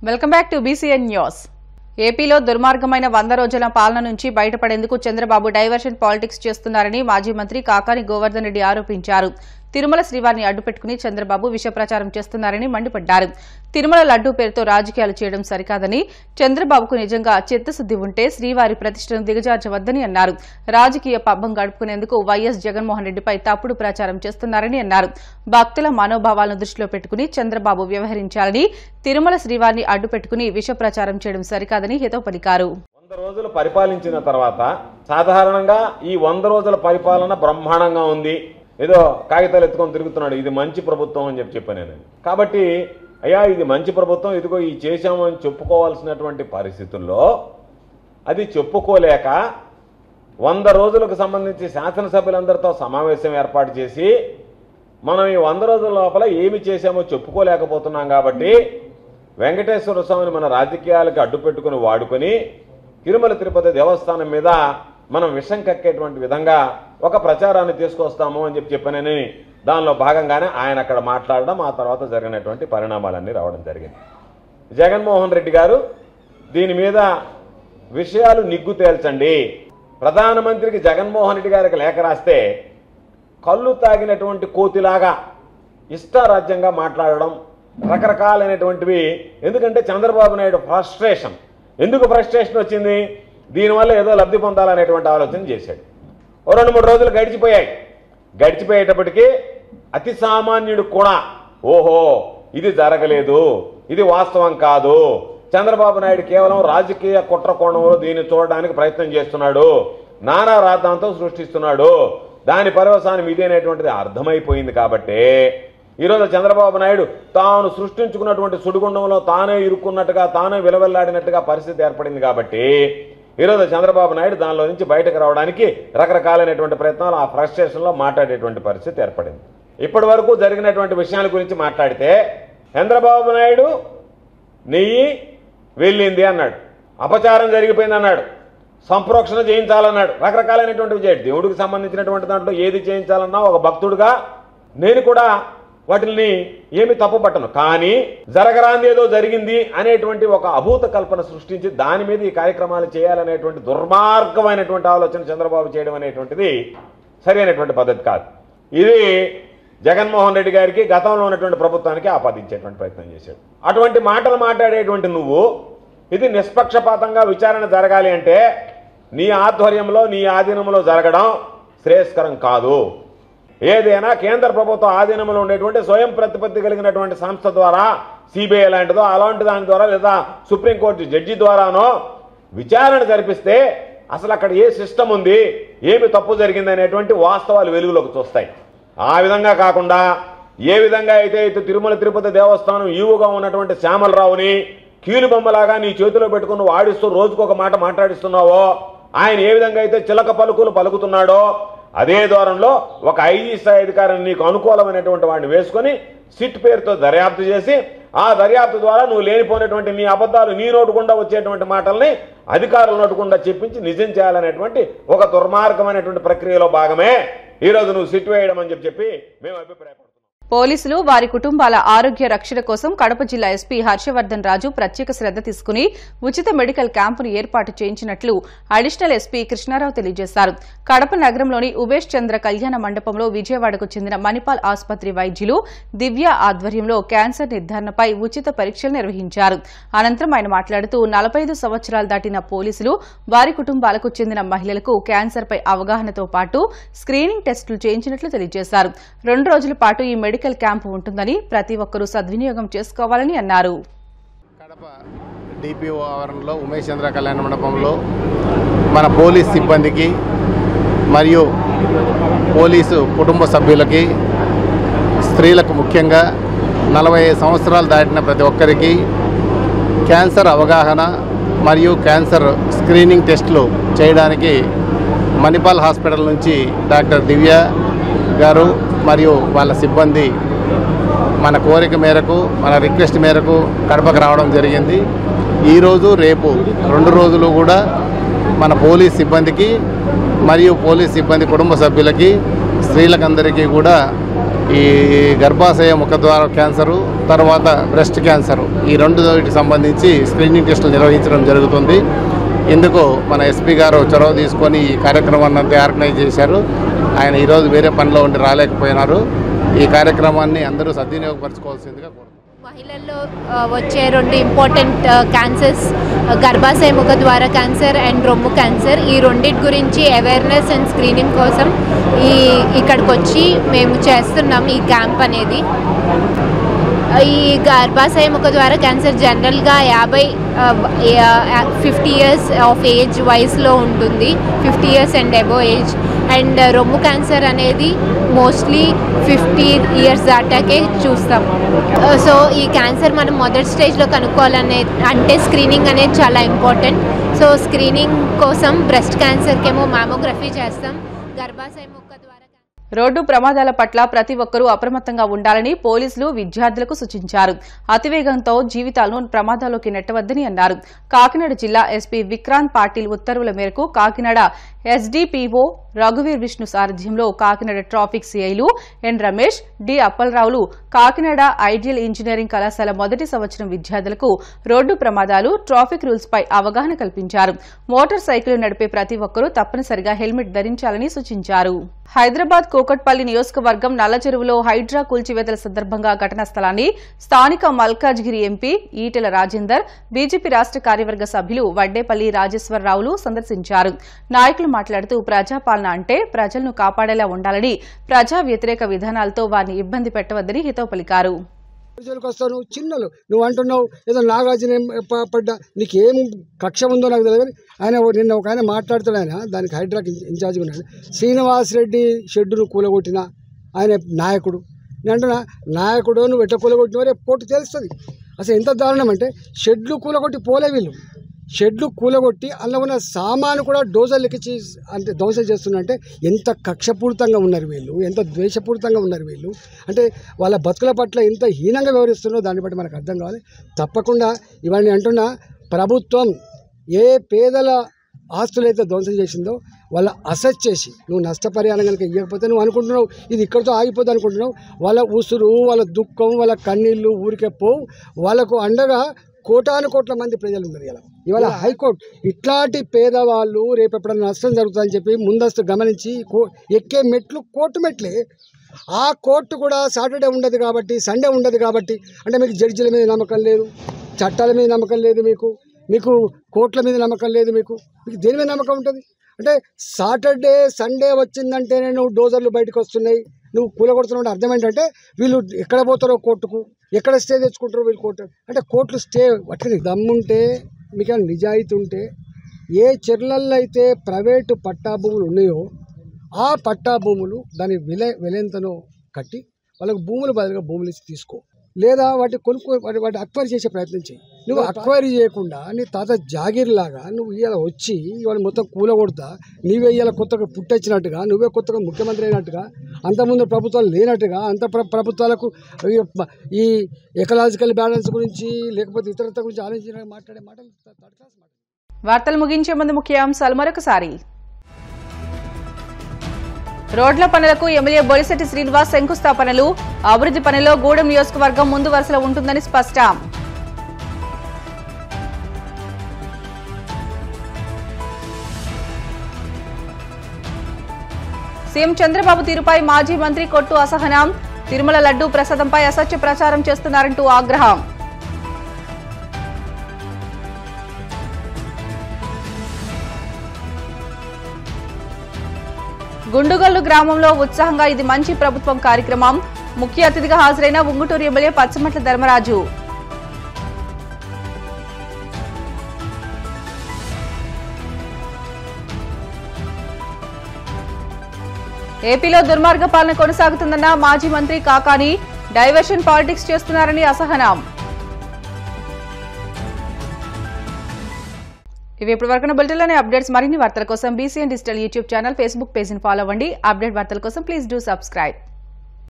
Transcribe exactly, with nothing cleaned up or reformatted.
Welcome back to BCN news. ఏపీలో దుర్మార్గమైన వంద రోజుల పాలన నుంచి బయటపడేందుకు చంద్రబాబు డైవర్షన్ పాలిటిక్స్ చేస్తున్నారని మాజీ మంత్రి కాకాని గోవర్ధన్ రెడ్డి ఆరోపించారు. తిరుమల శ్రీవారిని అడ్డుపెట్టుకుని చంద్రబాబు విష ప్రచారం చేస్తున్నారని మండిపడ్డారు. తిరుమల లడ్డూ పేరుతో రాజకీయాలు చేయడం సరికాదని, చంద్రబాబుకు నిజంగా చిత్తశుద్ది ఉంటే శ్రీవారి ప్రతిష్టను దిగజార్చవద్దని అన్నారు. రాజకీయ పబ్బం గడుపుకునేందుకు వైఎస్ జగన్మోహన్ రెడ్డిపై తప్పుడు ప్రచారం చేస్తున్నారని అన్నారు. భక్తుల మనోభావాలను దృష్టిలో పెట్టుకుని చంద్రబాబు వ్యవహరించాలని, తిరుమల శ్రీవారిని అడ్డుపెట్టుకుని విష ప్రచారం చేయడం సరికాదని హితవు పలికారు. వంద రోజులు పరిపాలించిన తర్వాత సాధారణంగా ఈ వంద రోజుల పరిపాలన బ్రహ్మాండంగా ఉంది, ఏదో కాగితాలు ఎత్తుకొని తిరుగుతున్నాడు, ఇది మంచి ప్రభుత్వం అని చెప్పి చెప్పాను నేను. కాబట్టి అయ్యా ఇది మంచి ప్రభుత్వం, ఇదిగో ఈ చేశాము అని చెప్పుకోవాల్సినటువంటి పరిస్థితుల్లో అది చెప్పుకోలేక వంద రోజులకు సంబంధించి శాసనసభ్యులందరితో సమావేశం ఏర్పాటు చేసి మనం ఈ వంద రోజుల లోపల ఏమి చేశామో చెప్పుకోలేకపోతున్నాం. కాబట్టి వెంకటేశ్వర స్వామిని మన రాజకీయాలకు అడ్డుపెట్టుకుని వాడుకొని తిరుమల తిరుపతి దేవస్థానం మీద మనం విషం కక్కేటువంటి విధంగా ఒక ప్రచారాన్ని తీసుకొస్తాము అని చెప్పి చెప్పానని దానిలో భాగంగానే ఆయన అక్కడ మాట్లాడడం, ఆ తర్వాత జరిగినటువంటి పరిణామాలన్నీ రావడం జరిగింది. జగన్మోహన్ రెడ్డి గారు దీని మీద విషయాలు నిగ్గు తేల్చండి, ప్రధానమంత్రికి జగన్మోహన్ రెడ్డి గారికి లేఖ రాస్తే కళ్ళు తాగినటువంటి కోతిలాగా ఇష్టారాజ్యంగా మాట్లాడడం రకరకాలైనటువంటివి. ఎందుకంటే చంద్రబాబు నాయుడు ఫ్రస్ట్రేషన్, ఎందుకు ఫ్రస్ట్రేషన్ వచ్చింది, దీనివల్ల ఏదో లబ్ధి పొందాలనేటువంటి ఆలోచన చేశాడు. ఓ రెండు మూడు రోజులు గడిచిపోయాయి. గడిచిపోయేటప్పటికీ అతి సామాన్యుడు కూడా ఓహో ఇది జరగలేదు, ఇది వాస్తవం కాదు, చంద్రబాబు నాయుడు కేవలం రాజకీయ కుట్ర కోణంలో దీన్ని చూడడానికి ప్రయత్నం చేస్తున్నాడు, నానా రాద్ధాంతం సృష్టిస్తున్నాడు, దాని పర్యవసానం ఇదేనేటువంటిది అర్థమైపోయింది. కాబట్టి ఈరోజు చంద్రబాబు నాయుడు తాను సృష్టించుకున్నటువంటి సుడిగుండంలో తానే ఇరుక్కున్నట్టుగా, తానే విలవెల్లాడినట్టుగా పరిస్థితి ఏర్పడింది. కాబట్టి ఈరోజు చంద్రబాబు నాయుడు దానిలో నుంచి బయటకు రావడానికి రకరకాలైనటువంటి ప్రయత్నాలు, ఆ ఫ్రస్ట్రేషన్లో మాట్లాడేటువంటి పరిస్థితి ఏర్పడింది. ఇప్పటి వరకు జరిగినటువంటి విషయాల గురించి మాట్లాడితే చంద్రబాబు నాయుడు నెయ్యి వెళ్ళింది అన్నాడు, అపచారం జరిగిపోయింది అన్నాడు, సంప్రోక్షణ చేయించాలన్నాడు, రకరకాలైనటువంటివి చేయడు. దేవుడికి సంబంధించినటువంటి దాంట్లో ఏది చేయించాలన్నా ఒక భక్తుడుగా నేను కూడా వాటిని ఏమి తప్పుపట్టను. కానీ జరగరాంది ఏదో జరిగింది అనేటువంటి ఒక అభూత కల్పన సృష్టించి దాని మీద ఈ కార్యక్రమాలు చేయాలనేటువంటి దుర్మార్గమైనటువంటి ఆలోచన చంద్రబాబు చేయడం అనేటువంటిది సరైనటువంటి పద్ధతి కాదు. ఇది జగన్మోహన్ రెడ్డి గారికి గతంలో ఉన్నటువంటి ప్రభుత్వానికి ఆపాదించేటువంటి ప్రయత్నం చేశాడు. అటువంటి మాటలు మాట్లాడేటువంటి నువ్వు ఇది నిష్పక్షపాతంగా విచారణ జరగాలి అంటే నీ ఆధ్వర్యంలో, నీ ఆధీనంలో జరగడం శ్రేయస్కరం కాదు. ఏదైనా కేంద్ర ప్రభుత్వ ఆధీనంలో ఉండేటువంటి స్వయం ప్రతిపత్తి కలిగినటువంటి సంస్థ ద్వారా, సిబిఐ లాంటిదో అలాంటి దాని ద్వారా, లేదా సుప్రీంకోర్టు జడ్జి ద్వారానో విచారణ జరిపిస్తే అసలు అక్కడ ఏ సిస్టమ్ ఉంది, ఏమి తప్పు జరిగింది అనేటువంటి వాస్తవాలు వెలుగులోకి చూస్తాయి. ఆ విధంగా కాకుండా ఏ విధంగా అయితే అయితే తిరుమల తిరుపతి దేవస్థానం ఈవుగా ఉన్నటువంటి శ్యామలరావుని కీలుబొమ్మలాగా నీ చేతిలో పెట్టుకుని వాడిస్తూ రోజుకొక మాట మాట్లాడిస్తున్నావో, ఆయన ఏ విధంగా అయితే చిలక పలుకులు పలుకుతున్నాడో అదే దూరంలో ఒక ఐజీ స్థాయి అధికారిని నీకు అనుకూలమైనటువంటి వాడిని వేసుకొని సిట్ పేరుతో దర్యాప్తు చేసి ఆ దర్యాప్తు ద్వారా నువ్వు లేనిపోయినటువంటి నీ అబద్ధాలు నీ నోటుకుండా వచ్చేటువంటి మాటల్ని అధికారుల నోటుకుండా చెప్పించి నిజం చేయాలనేటువంటి ఒక దుర్మార్గమైనటువంటి ప్రక్రియలో భాగమే ఈరోజు నువ్వు సిట్ వేయడం అని చెప్పి చెప్పి మేము అభిప్రాయపడుతున్నాం. పోలీసులు వారి కుటుంబాల ఆరోగ్య రక్షణ కోసం కడప జిల్లా ఎస్పీ హర్షవర్ధన్ రాజు ప్రత్యేక శ్రద్ధ తీసుకుని ఉచిత మెడికల్ క్యాంపును ఏర్పాటు చేయించినట్లు అడిషనల్ ఎస్పీ కృష్ణారావు తెలియజేశారు. కడప నగరంలోని ఉమేష్ చంద్ర కళ్యాణ మండపంలో విజయవాడకు చెందిన మణిపాల్ ఆసుపత్రి వైద్యులు దివ్య ఆధ్వర్యంలో క్యాన్సర్ నిర్ధారణపై ఉచిత పరీక్షలు నిర్వహించారు. అనంతరం ఆయన మాట్లాడుతూ నలభై ఐదు సంవత్సరాలు దాటిన పోలీసులు వారి కుటుంబాలకు చెందిన మహిళలకు క్యాన్సర్పై అవగాహనతో పాటు స్క్రీనింగ్ టెస్టులు చేయించినట్లు తెలియజేశారు. రెండు రోజుల పాటు ఈ మెడికల్ క్యాంపు ఉంటుందని ప్రతి ఒక్కరూ సద్వినియోగం చేసుకోవాలని అన్నారు. కడప డిపిఓ ఆవరణలో ఉమేష్ చంద్ర కళ్యాణ మండపంలో మన పోలీస్ సిబ్బందికి మరియు పోలీసు కుటుంబ సభ్యులకి, స్త్రీలకు ముఖ్యంగా నలభై ఐదు సంవత్సరాలు దాటిన ప్రతి ఒక్కరికి క్యాన్సర్ అవగాహన మరియు క్యాన్సర్ స్క్రీనింగ్ టెస్టులు చేయడానికి మణిపాల్ హాస్పిటల్ నుంచి డాక్టర్ దివ్య గారు మరియు వాళ్ళ సిబ్బంది మన కోరిక మేరకు, మన రిక్వెస్ట్ మేరకు కడపకు రావడం జరిగింది. ఈరోజు రేపు రెండు రోజులు కూడా మన పోలీస్ సిబ్బందికి మరియు పోలీస్ సిబ్బంది కుటుంబ సభ్యులకి, స్త్రీలకందరికీ కూడా ఈ గర్భాశయ ముఖద్వార క్యాన్సరు, తర్వాత బ్రెస్ట్ క్యాన్సరు, ఈ రెండు వీటికి సంబంధించి స్క్రీనింగ్ టెస్టులు నిర్వహించడం జరుగుతుంది. ఇందుకు మన ఎస్పీ గారు చొరవ తీసుకొని ఈ కార్యక్రమాన్ని అంతా ఆర్గనైజ్ చేశారు. ఆయన ఈరోజు వేరే పనిలో ఉండి రాలేకపోయినారు. ఈ కార్యక్రమాన్ని అందరూ సద్వినియోగపరచుకోవాల్సిందిగా కోరుతున్నాను. మహిళల్లో వచ్చే రెండు ఇంపార్టెంట్ క్యాన్సర్స్ గర్భాశయ ముఖద్వార క్యాన్సర్ అండ్ రొమ్ము క్యాన్సర్, ఈ రెండింటి గురించి అవేర్నెస్ అండ్ స్క్రీనింగ్ కోసం ఈ ఇక్కడికి వచ్చి మేము చేస్తున్నాం ఈ క్యాంప్ అనేది. ఈ గర్భాశయ ముఖద్వార క్యాన్సర్ జనరల్గా యాభై ఫిఫ్టీ ఇయర్స్ ఆఫ్ ఏజ్ వయసులో ఉంటుంది, fifty years and above age. And రొమ్ము క్యాన్సర్ అనేది మోస్ట్లీ ఫిఫ్టీ ఇయర్స్ దాటాకే చూస్తాం. సో ఈ క్యాన్సర్ మనం మొదటి స్టేజ్లో కనుక్కోవాలనే అంటే స్క్రీనింగ్ అనేది చాలా ఇంపార్టెంట్. సో స్క్రీనింగ్ కోసం బ్రెస్ట్ క్యాన్సర్కేమో మామోగ్రఫీ చేస్తాం. గర్భాశయ ముఖ ద్వారా రోడ్డు ప్రమాదాల పట్ల ప్రతి ఒక్కరూ అప్రమత్తంగా ఉండాలని పోలీసులు విద్యార్థులకు సూచించారు. అతివేగంతో జీవితాలను ప్రమాదాల్లోకి నెట్టవద్దని అన్నారు. కాకినాడ జిల్లా ఎస్పీ విక్రాంత్ పాటిల్ ఉత్తర్వుల మేరకు కాకినాడ ఎస్డీపీఓ రఘువీర్ విష్ణు సారథ్యంలో కాకినాడ ట్రాఫిక్ సిఐలు ఎన్ రమేష్, డి అప్పలరావులు కాకినాడ ఐడియల్ ఇంజనీరింగ్ కళాశాల మొదటి సంవత్సరం విద్యార్థులకు రోడ్డు ప్రమాదాలు, ట్రాఫిక్ రూల్స్ పై అవగాహన కల్పించారు. మోటార్ సైకిల్ నడిపే ప్రతి ఒక్కరూ తప్పనిసరిగా హెల్మెట్ ధరించాలని సూచించారు. హైదరాబాద్ కూకట్పల్లి నియోజకవర్గం నల్లచెరువులో హైడ్రా కూల్చివేతల సందర్భంగా ఘటనా స్థలాన్ని స్థానిక మల్కాజ్గిరి ఎంపీ ఈటెల రాజేందర్, బీజేపీ రాష్ట కార్యవర్గ సభ్యులు వడ్డేపల్లి రాజేశ్వరరావులు సందర్శించారు. నాయకులు మాట్లాడుతూ ప్రజాపాలన అంటే ప్రజలను కాపాడేలా ఉండాలని, ప్రజా వ్యతిరేక విధానాలతో వారిని ఇబ్బంది పెట్టవద్దని హితవు పలికారు. వస్తాను చిన్నలు నువ్వు అంటున్నావు ఏదో నాగార్జున పడ్డా, నీకేం కక్ష ఉందో నాకు తెలియదు. ఆయన నిన్న ఒక ఆయన మాట్లాడుతాడు, ఆయన దానికి హైడ్రాక్ ఇన్ఛార్జ్ ఉన్నాడు. శ్రీనివాస్ రెడ్డి షెడ్డును కూలగొట్టిన ఆయన నాయకుడు. నేను అంటున్నా నాయకుడు నువ్వు ఎట్లా కూలగొట్టిన రేపు కోర్టు తెలుస్తుంది. అసలు ఎంత దారుణం అంటే షెడ్లు కూలగొట్టి పోలే వీళ్ళు, షెడ్లు కూలగొట్టి అందులో ఉన్న సామాను కూడా డోజర్లు ఎక్కించి అంటే ధ్వంసం చేస్తున్నారంటే ఎంత కక్షపూరితంగా ఉన్నారు వీళ్ళు, ఎంత ద్వేషపూరితంగా ఉన్నారు వీళ్ళు. అంటే వాళ్ళ బతుకుల పట్ల ఎంత హీనంగా వ్యవహరిస్తున్నారో దాన్ని బట్టి మనకు అర్థం కావాలి. తప్పకుండా ఇవన్నీ అంటున్నా ప్రభుత్వం ఏ పేదల ఆస్తులైతే ధ్వంసం చేసిందో వాళ్ళ అసెట్ చేసి నువ్వు నష్టపరిహారం కనుక ఇవ్వకపోతే నువ్వు అనుకుంటున్నావు ఇది ఇక్కడితో ఆగిపోద్ది అనుకుంటున్నావు. వాళ్ళ ఉసురు, వాళ్ళ దుఃఖం, వాళ్ళ కన్నీళ్ళు ఊరికే పోవు. వాళ్ళకు అండగా కోటాను కోట్ల మంది ప్రజలు ఉన్నారు. ఇలా ఇవాళ హైకోర్టు ఇట్లాంటి పేదవాళ్ళు రేపు ఎప్పుడైనా నష్టం జరుగుతుందని చెప్పి ముందస్తు గమనించి ఎక్కే మెట్లు కోర్టు మెట్లే. ఆ కోర్టు కూడా సాటర్డే ఉండదు కాబట్టి, సండే ఉండదు కాబట్టి, అంటే మీకు జడ్జిల మీద నమ్మకం లేదు, చట్టాల మీద నమ్మకం లేదు, మీకు మీకు కోర్టుల మీద నమ్మకం లేదు, మీకు మీకు దేని మీద నమ్మకం ఉంటుంది? అంటే సాటర్డే సండే వచ్చిందంటే నువ్వు డోజర్లు బయటకు వస్తున్నాయి, నువ్వు కూలగొడుతున్నావు. అర్థం ఏంటంటే వీళ్ళు ఎక్కడ పోతారో కోర్టుకు, ఎక్కడ స్టే తెచ్చుకుంటారో వీళ్ళు కోర్టు. అంటే కోర్టులు స్టే పట్టుకుని దమ్ముంటే, మీకు నిజాయితీ ఉంటే ఏ చెర్లల్లో అయితే ప్రైవేటు పట్టా భూములు ఉన్నాయో ఆ పట్టా భూములు దాని విల విలెంతనో కట్టి వాళ్ళకు భూములు బదులుగా భూములు ఇచ్చి తీసుకో, లేదా వాటి కొనుక్కో వాటి వాటి అక్వైరీ చేసే ప్రయత్నం చేయి. నువ్వు అక్వైరీ చేయకుండా నీ తాత జాగీర్లాగా నువ్వు ఇవాళ వచ్చి ఇవాళ మొత్తం కూలగొడతా, నీవే ఇవాళ కొత్తగా పుట్టొచ్చినట్టుగా, నువ్వే కొత్తగా ముఖ్యమంత్రి అయినట్టుగా, అంతకుముందు ప్రభుత్వాలు లేనట్టుగా, అంత ప్ర ప్రభుత్వాలకు ఈ ఎకలాజికల్ బ్యాలెన్స్ గురించి లేకపోతే ఇతరత గురించి ఆలోచించిన మాట్లాడే మాటలు థర్డ్ క్లాస్ మాట. వార్తలు ముగించే ముందు ముఖ్యాంశాలు మరొకసారి. రోడ్ల పనులకు ఎమ్మెల్యే బొలిశెట్టి శ్రీనివాస్ శంకుస్థాపనలు, అభివృద్ధి పనిలో గూడెం నియోజకవర్గం ముందు వరుసలో ఉంటుందని స్పష్టం. సీఎం చంద్రబాబు తీరుపై మాజీ మంత్రి కొట్టు అసహనం, తిరుమల లడ్డూ ప్రసాదంపై అసత్య ప్రచారం చేస్తున్నారంటూ ఆగ్రహం. గుండుగల్లు గ్రామంలో ఉత్సాహంగా ఇది మంచి ప్రభుత్వం కార్యక్రమం, ముఖ్య అతిథిగా హాజరైన ఉంగుటూరు ఎమ్మెల్యే పచ్చమట్ల ధర్మరాజు. ఏపీలో దుర్మార్గ పాలన కొనసాగుతుందన్న మాజీ మంత్రి కాకాని, డైవర్షన్ పాలిటిక్స్ చేస్తున్నారని అసహనం. ఇవి ఇప్పటి వరకు బులెటిన్లోని అప్డేట్స్. మరిన్ని వార్తల కోసం BCN digital YouTube channel, Facebook పేజీని ఫాలో అవ్వండి. అప్డేట్ వార్తల కోసం ప్లీజ్ డూ సబ్స్క్రైబ్.